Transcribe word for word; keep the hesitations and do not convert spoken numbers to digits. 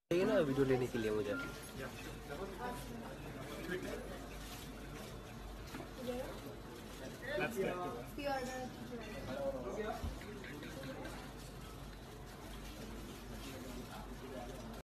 चाहिए ना वीडियो लेने के लिए मुझे। That's